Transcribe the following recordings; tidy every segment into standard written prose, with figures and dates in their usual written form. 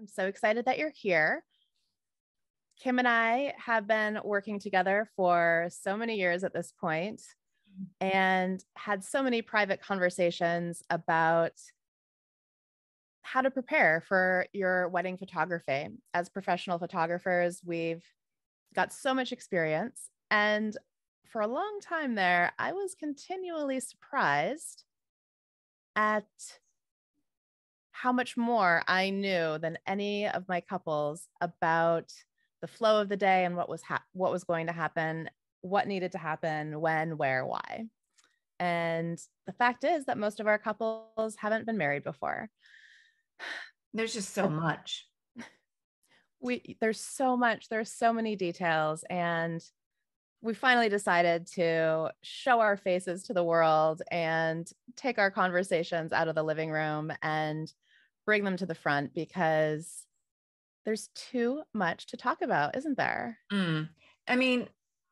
I'm so excited that you're here. Kim and I have been working together for so many years at this point and had so many private conversations about how to prepare for your wedding photography. As professional photographers, we've got so much experience. And for a long time there, I was continually surprised at how much more I knew than any of my couples about the flow of the day and what was going to happen, what needed to happen, when, where, why. And the fact is that most of our couples haven't been married before. There's just so much. There's so much, there's so many details, and we finally decided to show our faces to the world and take our conversations out of the living room and bring them to the front, because there's too much to talk about, isn't there? I mean,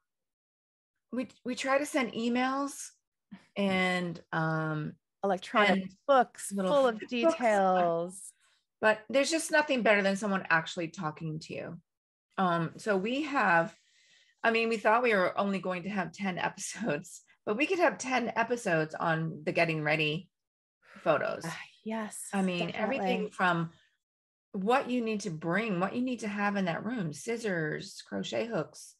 we try to send emails and electronic books full of details, but there's just nothing better than someone actually talking to you. So we thought we were only going to have 10 episodes, but we could have 10 episodes on the getting ready photos. Yes. I mean, definitely. Everything from what you need to bring, what you need to have in that room, scissors, crochet hooks,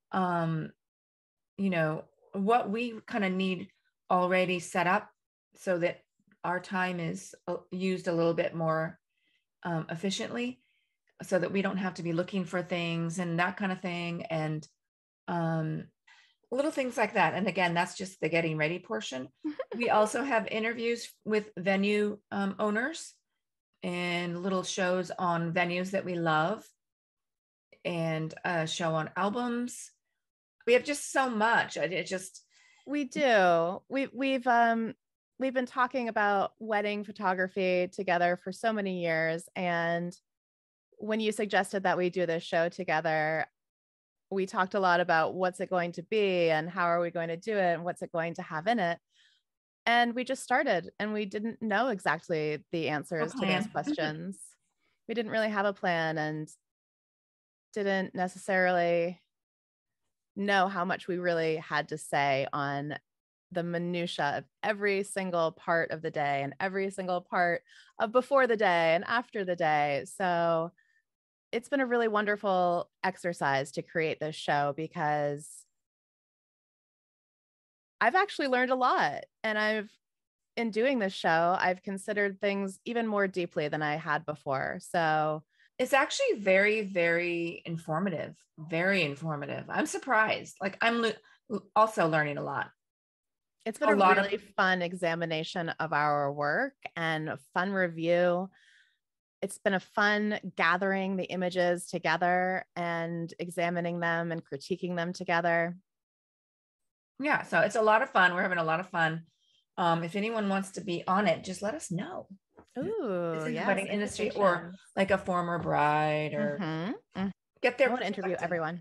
what we kind of need already set up so that our time is used a little bit more efficiently, so that we don't have to be looking for things and that kind of thing. And little things like that. And again, that's just the getting ready portion. We also have interviews with venue owners and little shows on venues that we love, and a show on albums. We have just so much. We do. We've been talking about wedding photography together for so many years. And when you suggested that we do this show together, we talked a lot about what's it going to be and how are we going to do it and what's it going to have in it. And we just started, and we didn't know exactly the answers to those questions. We didn't really have a plan and didn't necessarily know how much we really had to say on the minutia of every single part of the day and every single part of before the day and after the day. So it's been a really wonderful exercise to create this show, because I've actually learned a lot. And in doing this show, I've considered things even more deeply than I had before. So it's actually very, very informative, very informative. I'm surprised. Like, I'm also learning a lot. It's been a really fun examination of our work and a fun review. It's been a fun gathering the images together and examining them and critiquing them together. Yeah, so it's a lot of fun. We're having a lot of fun. If anyone wants to be on it, just let us know. Ooh, in the wedding industry, or like a former bride, or get there. I want to interview everyone.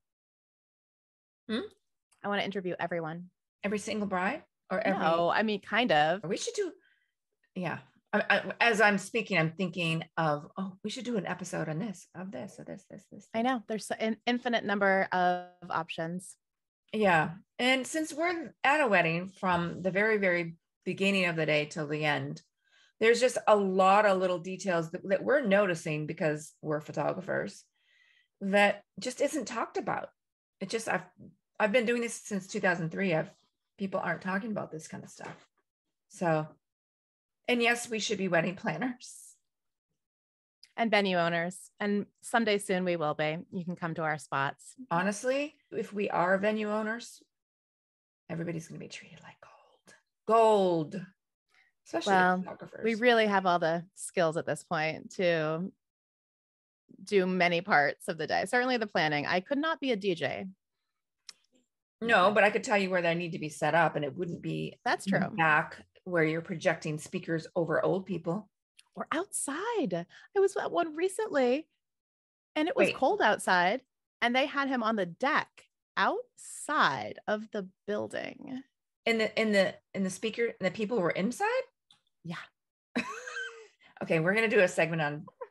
I want to interview everyone. Every single bride, or every? No, I mean, kind of. We should do. Yeah. As I'm speaking, I'm thinking of, we should do an episode on this. I know there's an infinite number of options. Yeah. And since we're at a wedding from the very, very beginning of the day till the end, there's just a lot of little details that we're noticing, because we're photographers, that just isn't talked about. It just, I've been doing this since 2003. People aren't talking about this kind of stuff. So, and yes, we should be wedding planners. And venue owners. And someday soon we will be. You can come to our spots. Honestly, if we are venue owners, everybody's going to be treated like gold. Especially photographers. We really have all the skills at this point to do many parts of the day. Certainly the planning. I could not be a DJ. No, but I could tell you where they need to be set up, and it wouldn't be. That's true. Back where you're projecting speakers over old people. Or outside. I was at one recently, and it was cold outside, and they had him on the deck outside of the building. In the speaker, the people were inside? Yeah. Okay, we're going to do a segment on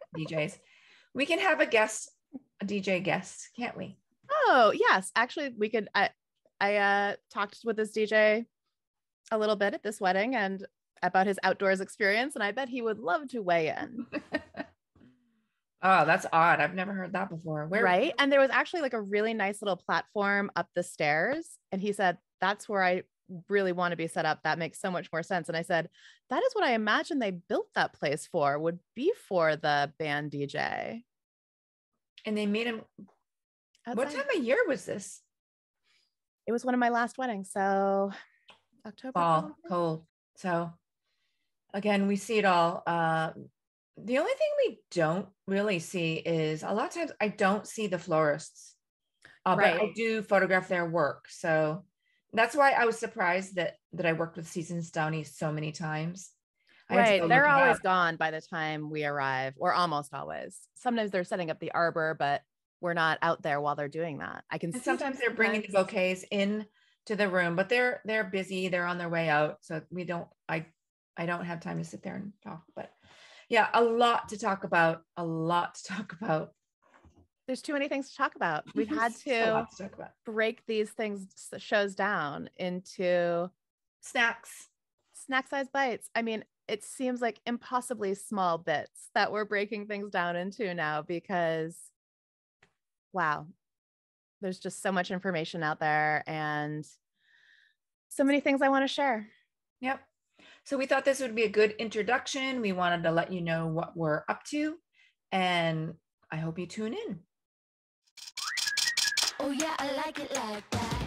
DJs. We can have a DJ guest, can't we? Oh, yes. Actually, we could. I talked with this DJ a little bit at this wedding and about his outdoors experience, and I bet he would love to weigh in. Oh, that's odd. I've never heard that before. Where? Right. And there was actually like a really nice little platform up the stairs. And he said, that's where I really want to be set up. That makes so much more sense. And I said, that is what I imagine they built that place for, would be for the band DJ. And they made him. Outside. What time of year was this? It was one of my last weddings. So October. Fall, cold. So again, we see it all. The only thing we don't really see is a lot of times I don't see the florists, but I do photograph their work. So that's why I was surprised that I worked with Seasons Downey so many times. Right. They're always gone by the time we arrive, or almost always. Sometimes they're setting up the arbor, but we're not out there while they're doing that. I can see sometimes they're bringing the bouquets in to the room, but they're busy. They're on their way out. So I don't have time to sit there and talk, but yeah, a lot to talk about. There's too many things to talk about. We've had to break these shows down into snack size bites. I mean, it seems like impossibly small bits that we're breaking things down into now because, wow, there's just so much information out there and so many things I want to share. Yep. So we thought this would be a good introduction. We wanted to let you know what we're up to, and I hope you tune in. Oh yeah, I like it like that.